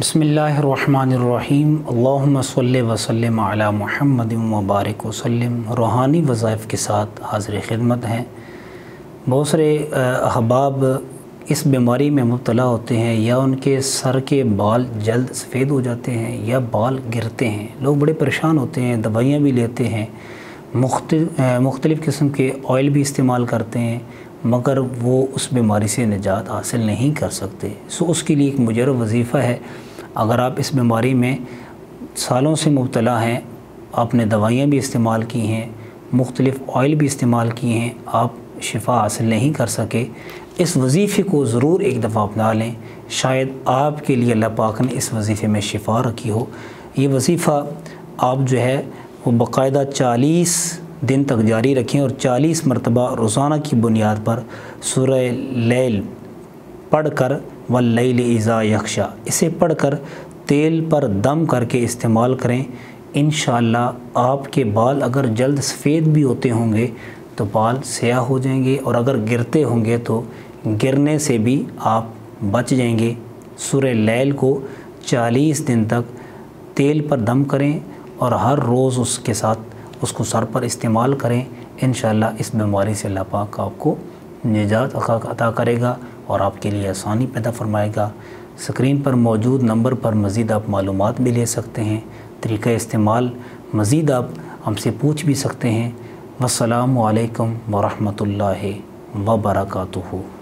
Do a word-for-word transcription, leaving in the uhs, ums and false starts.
बिस्मिल्लाहिर्रहमानिर्रहीम। अल्लाहुम्मा सल्लि व सल्लिम अला मुहम्मद व बारिक वसल्लिम। रूहानी वज़ाइफ़ के साथ हाज़िर खिदमत हैं। बहुत सारे अहबाब इस बीमारी में मुब्तला होते हैं, या उनके सर के बाल जल्द सफ़ेद हो जाते हैं या बाल गिरते हैं। लोग बड़े परेशान होते हैं, दवाइयाँ भी लेते हैं, मुख्तलिफ़ किस्म के ऑयल भी इस्तेमाल करते हैं, मगर वो उस बीमारी से निजात हासिल नहीं कर सकते। सो उसके लिए एक मुजर्रब वजीफ़ा है। अगर आप इस बीमारी में सालों से मुब्तला हैं, आपने दवाइयाँ भी इस्तेमाल की हैं, मुख्तलिफ़ ऑयल भी इस्तेमाल किए हैं, आप शिफा हासिल नहीं कर सके, इस वजीफ़े को ज़रूर एक दफ़ा अपना लें। शायद आपके लिए अल्लाह पाक ने इस वजीफ़े में शिफा रखी हो। ये वजीफ़ा आप जो है वो बाकायदा चालीस दिन तक जारी रखें और चालीस मरतबा रोज़ाना की बुनियाद पर सूरह लैल पढ़ कर वल्लैल इज़ा यग़शा, इसे पढ़कर तेल पर दम करके इस्तेमाल करें। इंशाअल्लाह आपके बाल अगर जल्द सफ़ेद भी होते होंगे तो बाल स्याह हो जाएंगे, और अगर गिरते होंगे तो गिरने से भी आप बच जाएंगे। सूरह लैल को चालीस दिन तक तेल पर दम करें और हर रोज़ उसके साथ उसको सर पर इस्तेमाल करें। इंशाअल्लाह इस बीमारी से अल्लाह पाक आपको निजात अता करेगा और आपके लिए आसानी पैदा फरमाएगा। स्क्रीन पर मौजूद नंबर पर मज़ीद आप मालूमात भी ले सकते हैं, तरीक़ा इस्तेमाल मज़ीद आप हमसे पूछ भी सकते हैं। वस्सलामु अलैकुम व रहमतुल्लाहि व बरकातुहू।